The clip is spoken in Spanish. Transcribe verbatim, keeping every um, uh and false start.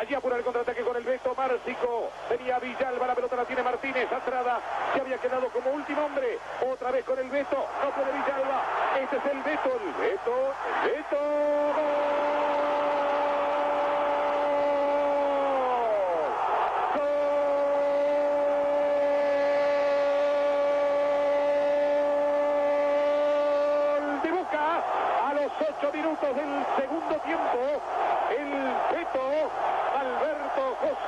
Allí apura el contraataque con el Beto Márcico. Venía Villalba, la pelota la tiene Martínez. Atrada, se había quedado como último hombre. Otra vez con el Beto. No puede Villalba. Este es el Beto, el Beto, el Beto. ¡Gol! De Boca a los ocho minutos del segundo tiempo. El Beto Alberto José